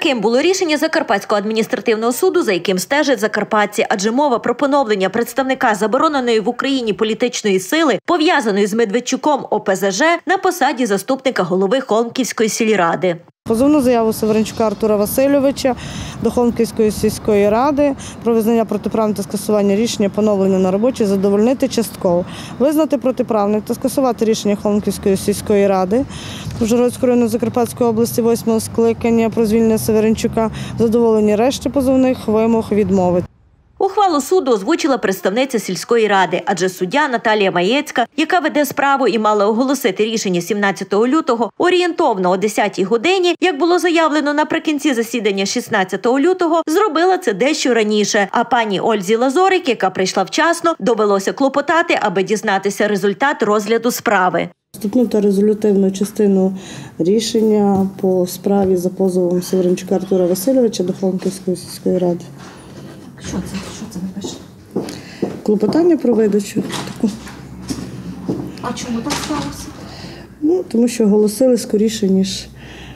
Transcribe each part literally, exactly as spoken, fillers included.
Таким було рішення Закарпатського адміністративного суду, за яким стежать закарпатці, адже мова про поновлення представника забороненої в Україні політичної сили, пов'язаної з Медведчуком О Пе Зе Же, на посаді заступника голови Холмківської сільради. Позовну заяву Северенчука Артура Васильовича до Холмківської сільської ради про визнання протиправним та скасування рішення поновлення на роботі задовольнити частково. Визнати протиправним та скасувати рішення Холмківської сільської ради Ужгородського району Закарпатської області восьмого скликання про звільнення Северенчука, задоволені решти позовних вимог відмовити. Ухвалу суду озвучила представниця сільської ради, адже суддя Наталія Маєцька, яка веде справу і мала оголосити рішення сімнадцятого лютого, орієнтовно о десятій годині, як було заявлено наприкінці засідання шістнадцятого лютого, зробила це дещо раніше. А пані Ользі Лазорик, яка прийшла вчасно, довелося клопотати, аби дізнатися результат розгляду справи. Вступну та резолютивну частину рішення по справі за позовом Северенчука Артура Васильовича до Холмківської сільської ради. Що це? Що це напише? Клопотання про видачу таку. А чому так сталося? Ну, тому що оголосили скоріше, ніж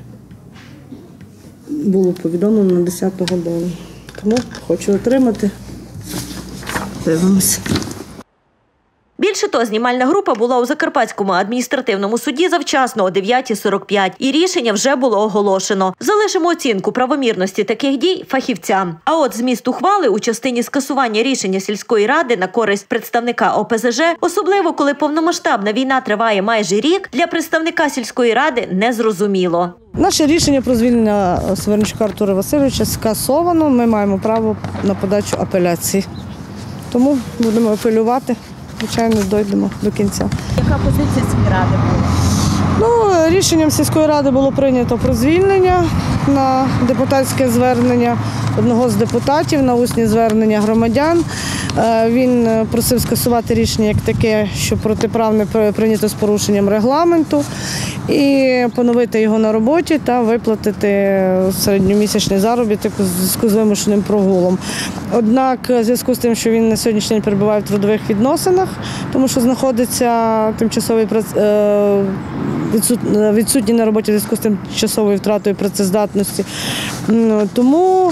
було повідомлено на десяту годину. Тому хочу отримати. Дивимося. Більше того, знімальна група була у Закарпатському адміністративному суді завчасно о дев'ятій сорок п'ять, і рішення вже було оголошено. Залишимо оцінку правомірності таких дій фахівцям. А от зміст ухвали у частині скасування рішення сільської ради на користь представника О Пе Зе Же, особливо коли повномасштабна війна триває майже рік, для представника сільської ради незрозуміло. Наше рішення про звільнення Северенчука Артура Васильовича скасовано. Ми маємо право на подачу апеляції. Тому будемо апелювати. Звичайно, дійдемо до кінця. Яка позиція сільської ради була? Ну, рішенням сільської ради було прийнято про звільнення на депутатське звернення одного з депутатів, на усні звернення громадян. Він просив скасувати рішення як таке, що протиправне прийнято з порушенням регламенту, і поновити його на роботі та виплатити середньомісячний заробіток у зв'язку з вимушеним прогулом. Однак, у зв'язку з тим, що він на сьогоднішній день перебуває в трудових відносинах, тому що знаходиться тимчасовий відсутній на роботі в зв'язку з тимчасовою втратою працездатності, тому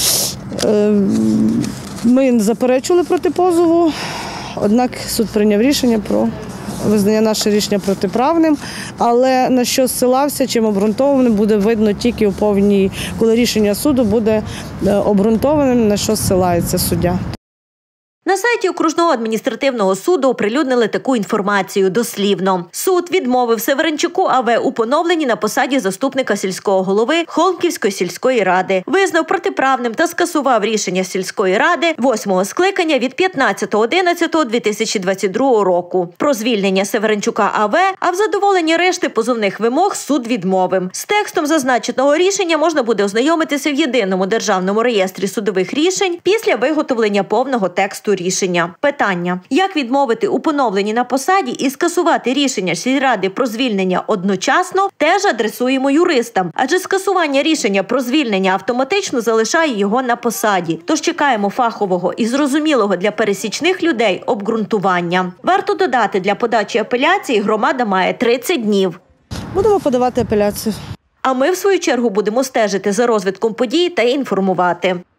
ми заперечили проти позову, однак суд прийняв рішення про визнання наше рішення протиправним, але на що зсилався, чим обґрунтованим, буде видно тільки у повній, коли рішення суду буде обґрунтованим, на що зсилається суддя. На сайті окружного адміністративного суду оприлюднили таку інформацію дослівно. Суд відмовив Северенчуку А В у поновленні на посаді заступника сільського голови Холмківської сільської ради. Визнав протиправним та скасував рішення сільської ради восьмого скликання від п'ятнадцятого одинадцятого дві тисячі двадцять другого року про звільнення Северенчука А В, а в задоволенні решти позовних вимог суд відмовив. З текстом зазначеного рішення можна буде ознайомитися в єдиному державному реєстрі судових рішень після виготовлення повного тексту рішення. Питання. Як відмовити у поновленні на посаді і скасувати рішення сільради про звільнення одночасно, теж адресуємо юристам, адже скасування рішення про звільнення автоматично залишає його на посаді. Тож чекаємо фахового і зрозумілого для пересічних людей обґрунтування. Варто додати, для подачі апеляції громада має тридцять днів. Будемо подавати апеляцію. А ми, в свою чергу, будемо стежити за розвитком подій та інформувати.